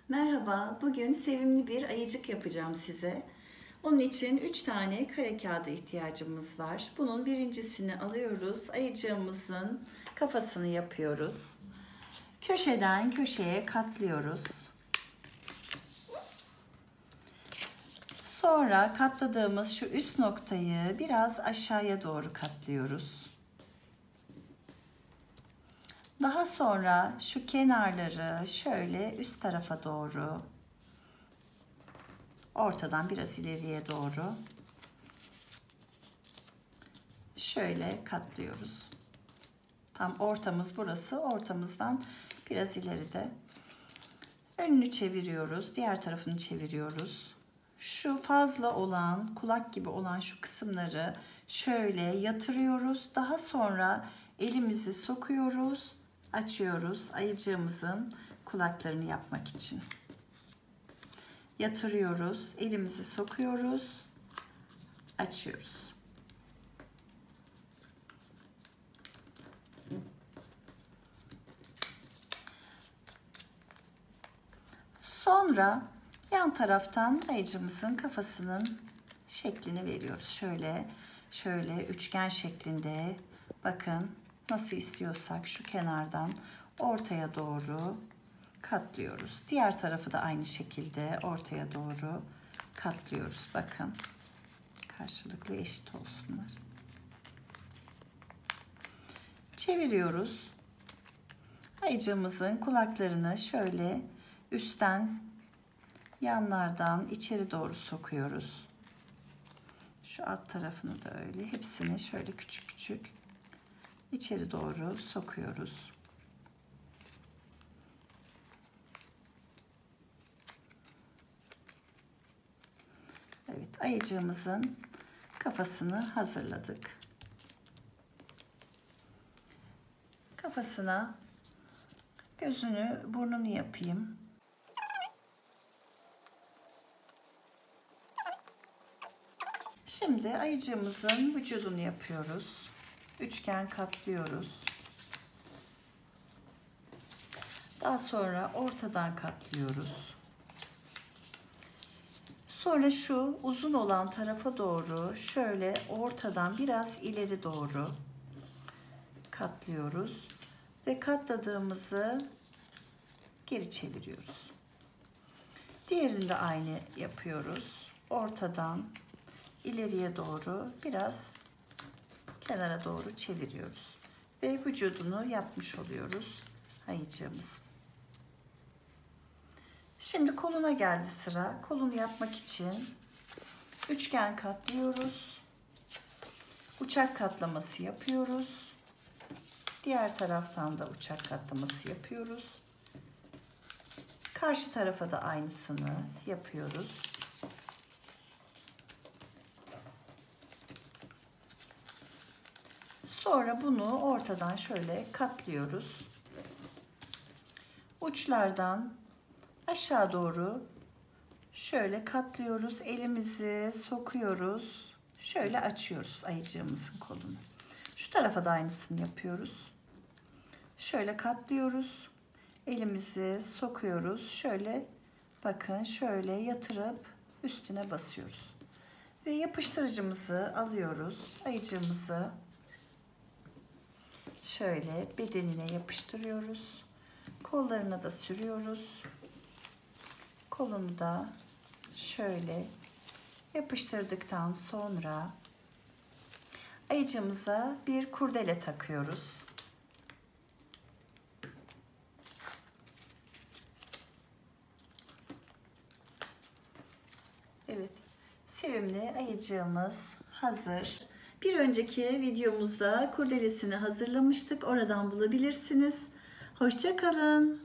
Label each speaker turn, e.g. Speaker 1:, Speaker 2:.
Speaker 1: Merhaba, bugün sevimli bir ayıcık yapacağım size. Onun için 3 tane kare kağıda ihtiyacımız var. Bunun birincisini alıyoruz. Ayıcığımızın kafasını yapıyoruz. Köşeden köşeye katlıyoruz. Sonra katladığımız şu üst noktayı biraz aşağıya doğru katlıyoruz. Daha sonra şu kenarları şöyle üst tarafa doğru, ortadan biraz ileriye doğru şöyle katlıyoruz. Tam ortamız burası. Ortamızdan biraz ileride. Önünü çeviriyoruz. Diğer tarafını çeviriyoruz. Şu fazla olan, kulak gibi olan şu kısımları şöyle yatırıyoruz. Daha sonra elimizi sokuyoruz, açıyoruz ayıcığımızın kulaklarını yapmak için. Yatırıyoruz, elimizi sokuyoruz, açıyoruz. Sonra yan taraftan ayıcımızın kafasının şeklini veriyoruz. Şöyle üçgen şeklinde, bakın nasıl istiyorsak şu kenardan ortaya doğru katlıyoruz. Diğer tarafı da aynı şekilde ortaya doğru katlıyoruz. Bakın karşılıklı eşit olsunlar. Çeviriyoruz. Ayıcığımızın kulaklarını şöyle üstten, yanlardan içeri doğru sokuyoruz. Şu alt tarafını da öyle. Hepsini şöyle küçük küçük içeri doğru sokuyoruz. Evet, ayıcığımızın kafasını hazırladık. Kafasına gözünü, burnunu yapayım. Şimdi ayıcığımızın vücudunu yapıyoruz. Üçgen katlıyoruz. Daha sonra ortadan katlıyoruz. Sonra şu uzun olan tarafa doğru şöyle ortadan biraz ileri doğru katlıyoruz. Ve katladığımızı geri çeviriyoruz. Diğerini de aynı yapıyoruz. Ortadan ileriye doğru biraz kenara doğru çeviriyoruz. Ve vücudunu yapmış oluyoruz ayıcığımız. Şimdi koluna geldi sıra. Kolunu yapmak için üçgen katlıyoruz. Uçak katlaması yapıyoruz. Diğer taraftan da uçak katlaması yapıyoruz. Karşı tarafa da aynısını yapıyoruz. Sonra bunu ortadan şöyle katlıyoruz. Uçlardan aşağı doğru şöyle katlıyoruz. Elimizi sokuyoruz. Şöyle açıyoruz ayıcığımızın kolunu. Şu tarafa da aynısını yapıyoruz. Şöyle katlıyoruz. Elimizi sokuyoruz. Şöyle bakın şöyle yatırıp üstüne basıyoruz. Ve yapıştırıcımızı alıyoruz. Ayıcığımızı şöyle bedenine yapıştırıyoruz. Kollarına da sürüyoruz. Kolunu da şöyle yapıştırdıktan sonra ayıcığımıza bir kurdele takıyoruz. Evet, sevimli ayıcığımız hazır. Bir önceki videomuzda kurdelesini hazırlamıştık. Oradan bulabilirsiniz. Hoşça kalın.